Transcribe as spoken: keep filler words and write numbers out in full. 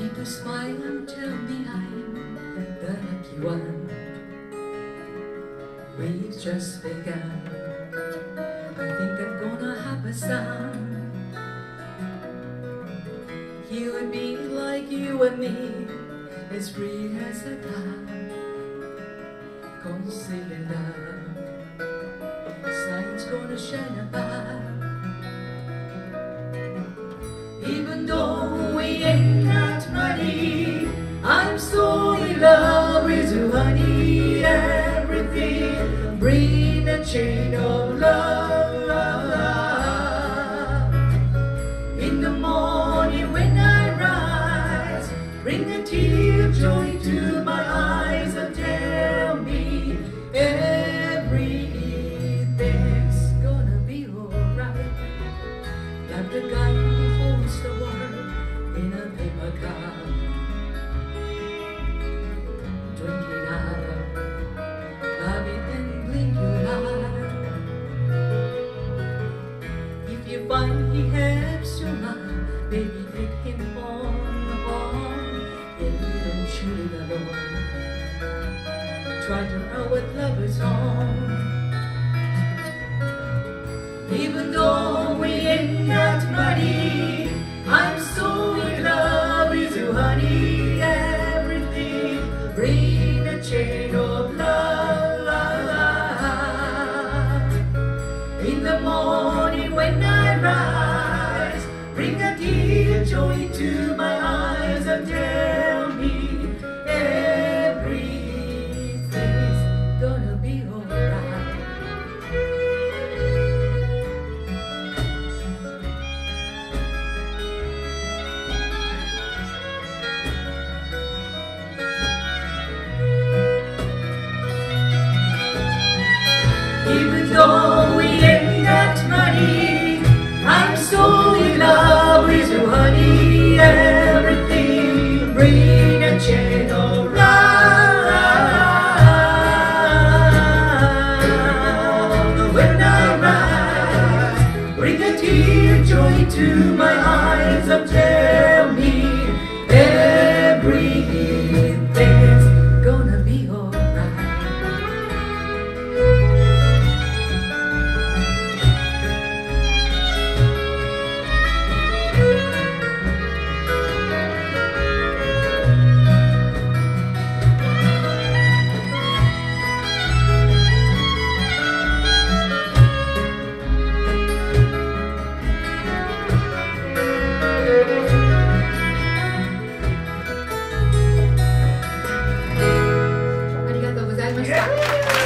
People smile and tell me I'm the lucky one. We've just begun. I think I'm gonna have a son. He would be like you and me, as free as a cloud, concealing love. Sun's gonna shine above. Even though we ain't got money, I'm so in love with you, honey. Everything, bring a chain of love. In the morning when I rise, bring a tear of joy to my eyes and tell me everything's gonna be alright. Like the guy who holds the world in a paper cup. Drink it up, love it and blink your eye. If you find he helps your mind, baby take him on, on. Yeah, you don't shoot it alone. Try to know what love is on. Even though we ain't got money, I'm so in love with you, honey. Everything, bring a chain of love. In the morning when I rise, bring a dear joy to my eyes and tell me everything's gonna be alright. Even though we ain't got money, I'm so in love with you, honey. Everything, bring a chain of love. When I rise, bring a tear joy to my eyes and tell me everything's gonna be alright. ありがとうございました。